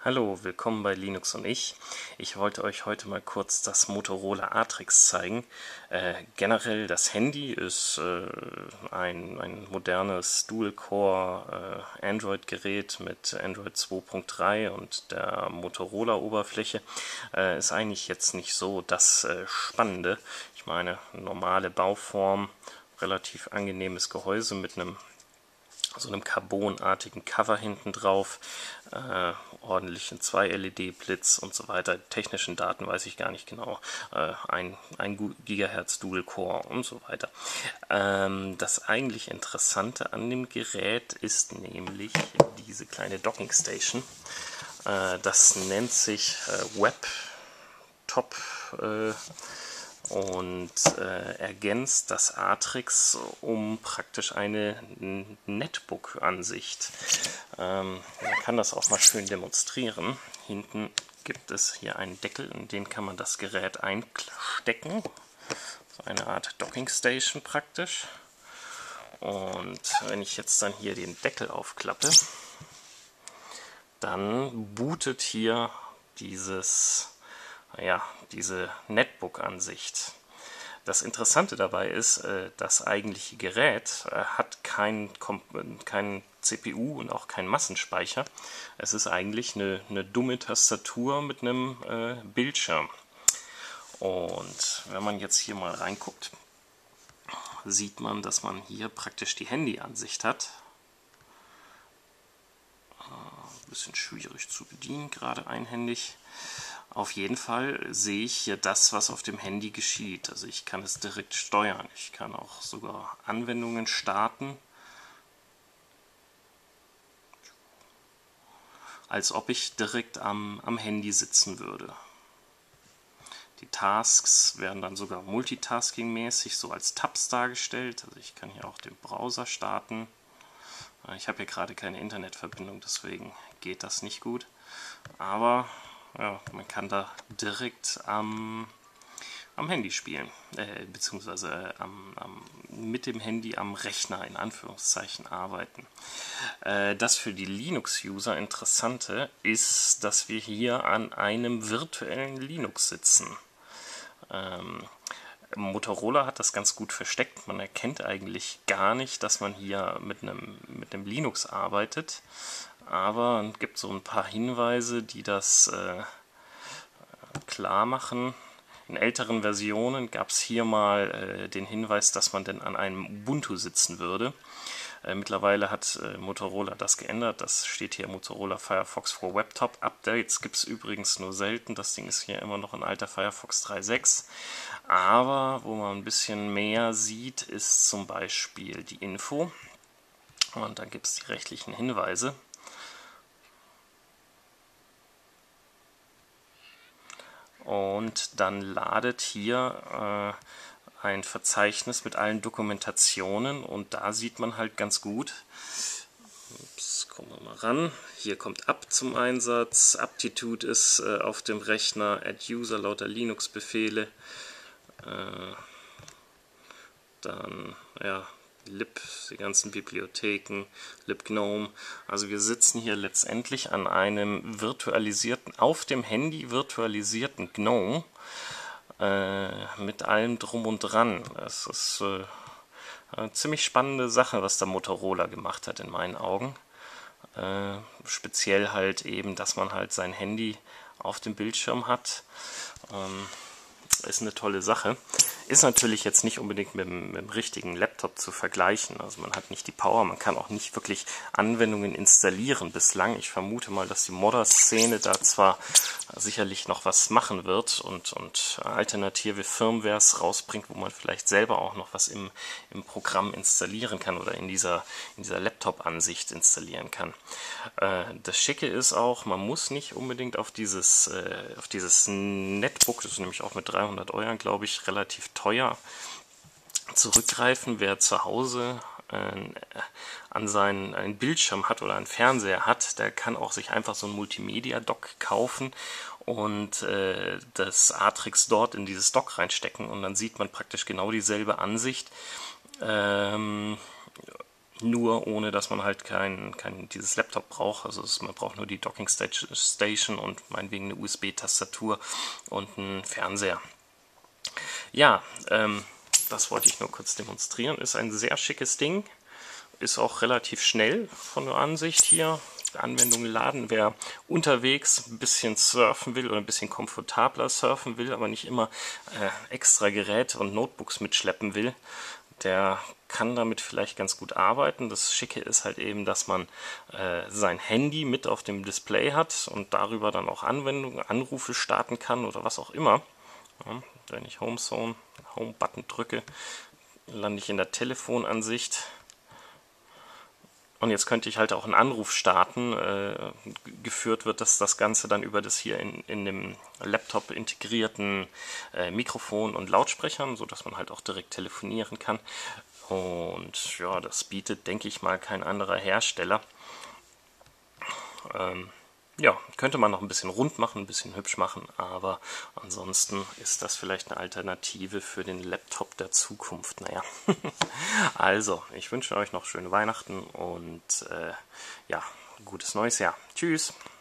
Hallo, willkommen bei Linux und ich. Ich wollte euch heute mal kurz das Motorola Atrix zeigen. Generell das Handy ist ein modernes Dual-Core Android-Gerät mit Android 2.3 und der Motorola-Oberfläche. Ist eigentlich jetzt nicht so das Spannende. Ich meine, normale Bauform, relativ angenehmes Gehäuse mit so einem carbonartigen Cover hinten drauf, ordentlichen 2-LED-Blitz und so weiter. Technischen Daten weiß ich gar nicht genau. 1 GHz Dual-Core und so weiter. Das eigentlich Interessante an dem Gerät ist nämlich diese kleine Docking Station. Das nennt sich Webtop und ergänzt das Atrix um praktisch eine Netbook-Ansicht. Man kann das auch mal schön demonstrieren. Hinten gibt es hier einen Deckel, in den kann man das Gerät einstecken. So eine Art Docking Station praktisch. Und wenn ich jetzt dann hier den Deckel aufklappe, dann bootet hier diese Netbook-Ansicht. Das Interessante dabei ist, das eigentliche Gerät hat kein CPU und auch keinen Massenspeicher. Es ist eigentlich eine dumme Tastatur mit einem Bildschirm. Und wenn man jetzt hier mal reinguckt, sieht man, dass man hier praktisch die Handyansicht hat. Ein bisschen schwierig zu bedienen, gerade einhändig. Auf jeden Fall sehe ich hier das, was auf dem Handy geschieht. Also ich kann es direkt steuern. Ich kann auch sogar Anwendungen starten, als ob ich direkt am Handy sitzen würde. Die Tasks werden dann sogar multitasking-mäßig so als Tabs dargestellt. Also ich kann hier auch den Browser starten. Ich habe hier gerade keine Internetverbindung, deswegen geht das nicht gut. Aber ja, man kann da direkt am Handy spielen, beziehungsweise mit dem Handy am Rechner in Anführungszeichen arbeiten. Das für die Linux-User Interessante ist, dass wir hier an einem virtuellen Linux sitzen. Motorola hat das ganz gut versteckt. Man erkennt eigentlich gar nicht, dass man hier mit einem Linux arbeitet. Aber es gibt so ein paar Hinweise, die das klar machen. In älteren Versionen gab es hier mal den Hinweis, dass man denn an einem Ubuntu sitzen würde. Mittlerweile hat Motorola das geändert. Das steht hier Motorola Firefox for Webtop Updates. Gibt es übrigens nur selten. Das Ding ist hier immer noch ein alter Firefox 3.6. Aber wo man ein bisschen mehr sieht, ist zum Beispiel die Info. Und dann gibt es die rechtlichen Hinweise. Und dann ladet hier ein Verzeichnis mit allen Dokumentationen und da sieht man halt ganz gut, kommen wir mal ran, hier kommt Apt zum Einsatz, Aptitude ist auf dem Rechner, Add User lauter Linux-Befehle, dann ja, lib, die ganzen Bibliotheken, libgnome. Also wir sitzen hier letztendlich an einem virtualisierten, auf dem Handy virtualisierten GNOME mit allem drum und dran. Das ist eine ziemlich spannende Sache, was der Motorola gemacht hat in meinen Augen. Speziell halt eben, dass man halt sein Handy auf dem Bildschirm hat. Ist eine tolle Sache. Ist natürlich jetzt nicht unbedingt mit dem richtigen Laptop zu vergleichen. Also man hat nicht die Power, man kann auch nicht wirklich Anwendungen installieren bislang. Ich vermute mal, dass die Modder-Szene da zwar sicherlich noch was machen wird und alternative Firmwares rausbringt, wo man vielleicht selber auch noch was im Programm installieren kann oder in dieser Laptop-Ansicht installieren kann. Das Schicke ist auch, man muss nicht unbedingt auf dieses Netbook, das ist nämlich auch mit 300 €, glaube ich, relativ teuer, zurückgreifen. Wer zu Hause einen Bildschirm hat oder einen Fernseher hat, der kann auch sich einfach so ein Multimedia-Dock kaufen und das Atrix dort in dieses Dock reinstecken und dann sieht man praktisch genau dieselbe Ansicht nur ohne dass man halt dieses Laptop braucht. Also man braucht nur die Docking Station und meinetwegen eine USB-Tastatur und einen Fernseher. Ja, das wollte ich nur kurz demonstrieren. Ist ein sehr schickes Ding. Ist auch relativ schnell von der Ansicht hier. Anwendung laden. Wer unterwegs ein bisschen surfen will oder ein bisschen komfortabler surfen will, aber nicht immer extra Geräte und Notebooks mitschleppen will, der kann damit vielleicht ganz gut arbeiten. Das Schicke ist halt eben, dass man sein Handy mit auf dem Display hat und darüber dann auch Anwendungen, Anrufe starten kann oder was auch immer. Ja, wenn ich Home-Button drücke, lande ich in der Telefonansicht. Und jetzt könnte ich halt auch einen Anruf starten. Geführt wird das Ganze dann über das hier in dem Laptop integrierten Mikrofon und Lautsprechern, sodass man halt auch direkt telefonieren kann. Und ja, das bietet, denke ich mal, kein anderer Hersteller. Ja, könnte man noch ein bisschen rund machen, ein bisschen hübsch machen, aber ansonsten ist das vielleicht eine Alternative für den Laptop der Zukunft. Naja, also, ich wünsche euch noch schöne Weihnachten und ja, gutes neues Jahr. Tschüss!